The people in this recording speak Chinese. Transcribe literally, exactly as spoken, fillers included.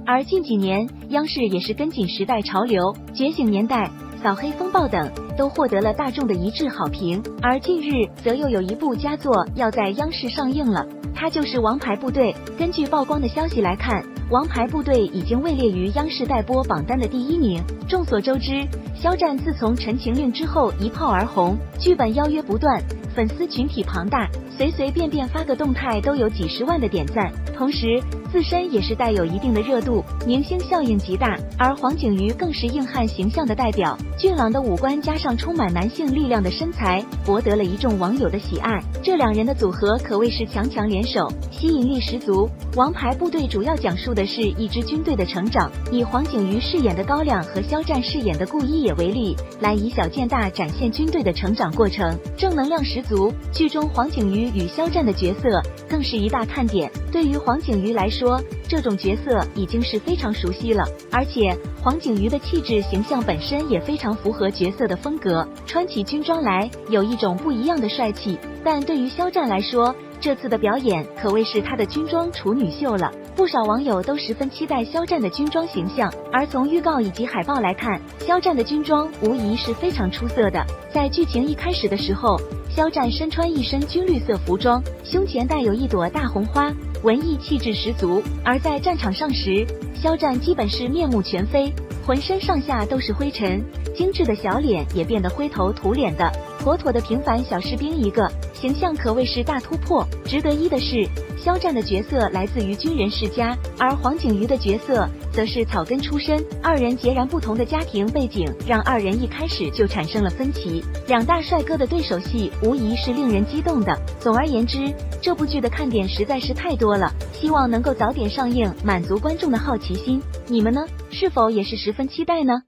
而近几年，央视也是跟紧时代潮流，《觉醒年代》、扫黑风暴等都获得了大众的一致好评。而近日，则又有一部佳作要在央视上映了，它就是《王牌部队》。根据曝光的消息来看，《王牌部队》已经位列于央视待播榜单的第一名。众所周知，肖战自从《陈情令》之后一炮而红，剧本邀约不断，粉丝群体庞大，随随便便发个动态都有几十万的点赞，同时自身也是带有一定的热度，明星效应极大。而黄景瑜更是硬汉形象的代表，俊朗的五官加上充满男性力量的身材，博得了一众网友的喜爱。这两人的组合可谓是强强联手，吸引力十足。王牌部队主要讲述的是一支军队的成长，以黄景瑜饰演的高亮和肖战饰演的顾一野为例，来以小见大，展现军队的成长过程，正能量十足。剧中黄景瑜与肖战的角色更是一大看点。对于黄景瑜来说，这种角色已经是非常熟悉了，而且黄景瑜的气质形象本身也非常符合角色的风格，穿起军装来有一种不一样的帅气。但对于肖战来说，这次的表演可谓是他的军装处女秀了，不少网友都十分期待肖战的军装形象。而从预告以及海报来看，肖战的军装无疑是非常出色的。在剧情一开始的时候，肖战身穿一身军绿色服装，胸前带有一朵大红花，文艺气质十足。而在战场上时，肖战基本是面目全非，浑身上下都是灰尘，精致的小脸也变得灰头土脸的，妥妥的平凡小士兵一个，形象可谓是大突破。值得一的是，肖战的角色来自于军人世家，而黄景瑜的角色则是草根出身，二人截然不同的家庭背景让二人一开始就产生了分歧，两大帅哥的对手戏无疑是令人激动的。总而言之，这部剧的看点实在是太多了，希望能够早点上映，满足观众的好奇心。你们呢？是否也是十分期待呢？